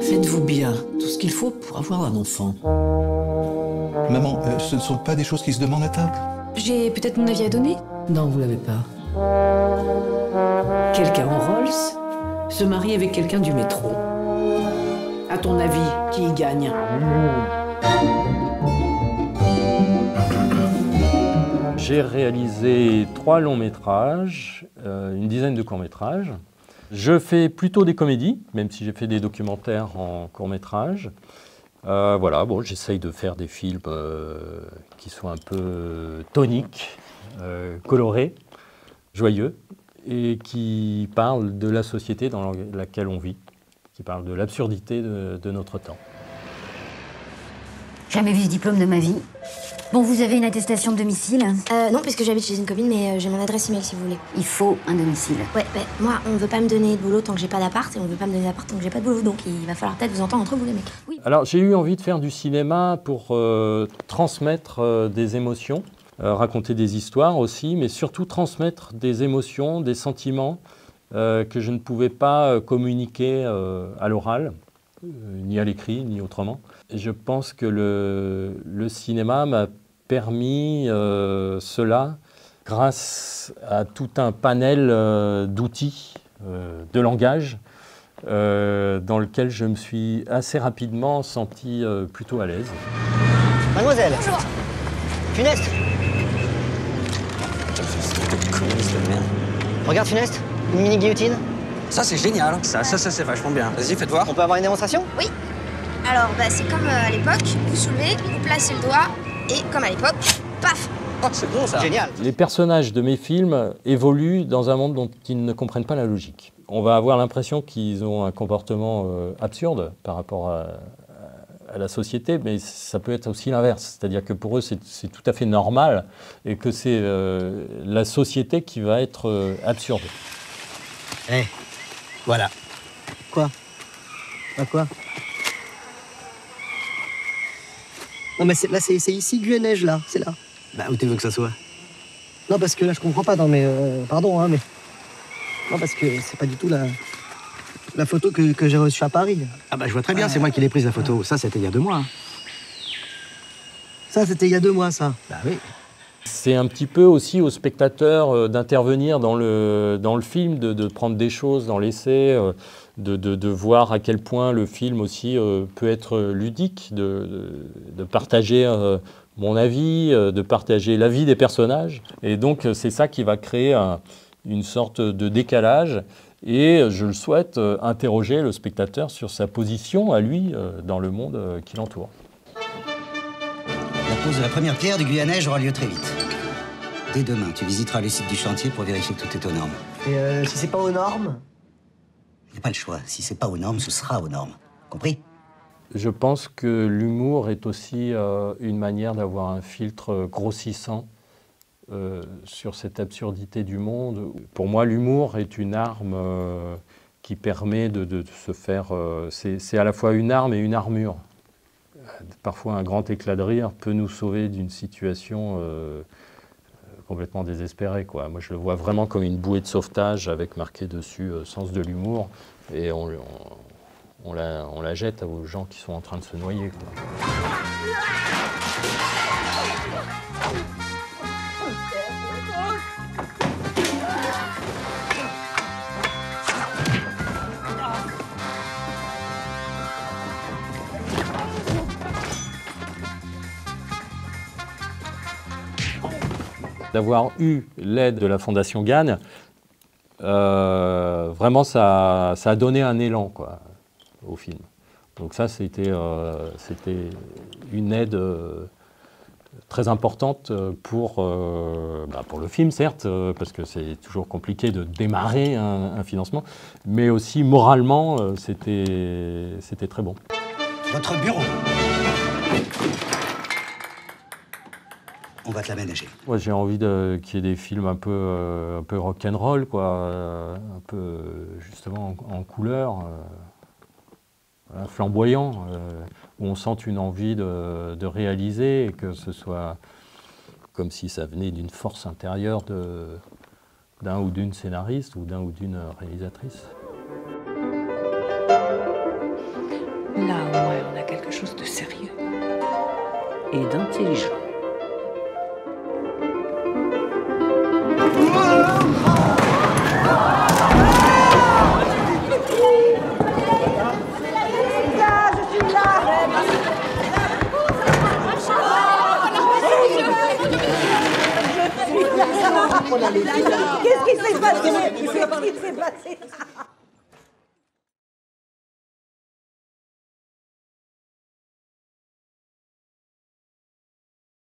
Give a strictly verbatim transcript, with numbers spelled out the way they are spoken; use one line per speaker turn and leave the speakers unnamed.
Faites-vous bien, tout ce qu'il faut pour avoir un enfant.
Maman, euh, ce ne sont pas des choses qui se demandent à table?
J'ai peut-être mon avis à donner?
Non, vous l'avez pas. Quelqu'un en Rolls se marie avec quelqu'un du métro. À ton avis, qui y gagne?
J'ai réalisé trois longs métrages, euh, une dizaine de courts métrages. Je fais plutôt des comédies, même si j'ai fait des documentaires en court métrage. Euh, voilà, bon, j'essaye de faire des films euh, qui soient un peu toniques, euh, colorés, joyeux, et qui parlent de la société dans laquelle on vit, qui parlent de l'absurdité de, de notre temps.
Jamais vu ce diplôme de ma vie. Bon, vous avez une attestation de domicile?
Euh, non, puisque j'habite chez une copine, mais euh, j'ai mon adresse email si vous voulez.
Il faut un domicile.
Ouais, bah, moi, on veut pas me donner de boulot tant que j'ai pas d'appart, et on veut pas me donner d'appart tant que j'ai pas de boulot, donc il va falloir peut-être vous entendre entre vous, les mecs. Oui.
Alors, j'ai eu envie de faire du cinéma pour euh, transmettre euh, des émotions, euh, raconter des histoires aussi, mais surtout transmettre des émotions, des sentiments euh, que je ne pouvais pas euh, communiquer euh, à l'oral, euh, ni à l'écrit, ni autrement. Et je pense que le, le cinéma m'a permis euh, cela grâce à tout un panel euh, d'outils, euh, de langage, euh, dans lequel je me suis assez rapidement senti euh, plutôt à l'aise.
Mademoiselle.
Bonjour.
Funeste. Regarde Funeste, une mini guillotine.
Ça c'est génial, ça, ça, ça c'est vachement bien. Vas-y, faites voir.
On peut avoir une démonstration?
Oui. Alors, bah, c'est comme euh, à l'époque, vous soulevez, vous placez le doigt, et comme à l'époque, paf.
Oh, c'est bon ça.
Génial.
Les personnages de mes films évoluent dans un monde dont ils ne comprennent pas la logique. On va avoir l'impression qu'ils ont un comportement euh, absurde par rapport à, à la société, mais ça peut être aussi l'inverse. C'est-à-dire que pour eux, c'est tout à fait normal et que c'est euh, la société qui va être euh, absurde.
Eh, hey, voilà. Quoi? À quoi? Non mais là, c'est ici, Guyaneige, là, c'est là.
Bah, où tu veux que ça soit?
Non, parce que là, je comprends pas, non mais... Euh, pardon, hein, mais... Non, parce que c'est pas du tout la... La photo que, que j'ai reçue à Paris.
Ah bah, je vois très bien, c'est moi qui l'ai prise, la photo. Ça, c'était il y a deux mois. Hein.
Ça, c'était il y a deux mois, ça.
Bah oui.
C'est un petit peu aussi au spectateur euh, d'intervenir dans le, dans le film, de, de prendre des choses dans l'essai, euh, de, de, de voir à quel point le film aussi euh, peut être ludique, de, de, de partager euh, mon avis, euh, de partager l'avis des personnages. Et donc, c'est ça qui va créer un, une sorte de décalage. Et je le souhaite, euh, interroger le spectateur sur sa position à lui euh, dans le monde euh, qui l'entoure.
La pose de la première pierre du Guyaneige aura lieu très vite. Dès demain, tu visiteras le site du chantier pour vérifier que tout est aux normes.
Et euh, si c'est pas aux normes?
Il n'y a pas le choix. Si c'est pas aux normes, ce sera aux normes. Compris?
Je pense que l'humour est aussi euh, une manière d'avoir un filtre grossissant euh, sur cette absurdité du monde. Pour moi, l'humour est une arme euh, qui permet de, de, de se faire... Euh, c'est à la fois une arme et une armure. Parfois, un grand éclat de rire peut nous sauver d'une situation euh, complètement désespérée, quoi. Moi, je le vois vraiment comme une bouée de sauvetage avec marqué dessus euh, sens de l'humour. Et on, on, on, la, on la jette aux gens qui sont en train de se noyer, quoi. D'avoir eu l'aide de la Fondation Gagne, euh, vraiment ça, ça a donné un élan, quoi, au film. Donc ça, c'était euh, une aide euh, très importante pour, euh, bah pour le film, certes, euh, parce que c'est toujours compliqué de démarrer un, un financement, mais aussi moralement, euh, c'était c'était très bon.
Votre bureau. On va te l'aménager.
Moi, j'ai envie qu'il y ait des films un peu, euh, un peu rock'n'roll, quoi, euh, un peu euh, justement en, en couleur, euh, voilà, flamboyant, euh, où on sente une envie de, de réaliser et que ce soit comme si ça venait d'une force intérieure d'un ou d'une scénariste ou d'un ou d'une réalisatrice.
Là, au moins, on a quelque chose de sérieux et d'intelligent.
Qu'est-ce qui s'est passé? Qu'est-ce qui s'est passé?